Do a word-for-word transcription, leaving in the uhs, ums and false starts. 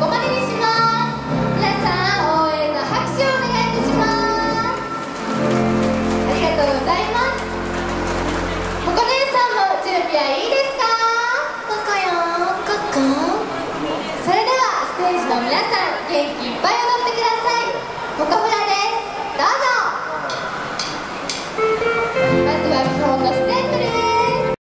こまでにします。皆さん応援の拍手をお願いいたします。ありがとうございます。ここ姉さんも準備はいいですか？ここよ、ここ。それではステージの皆さん元気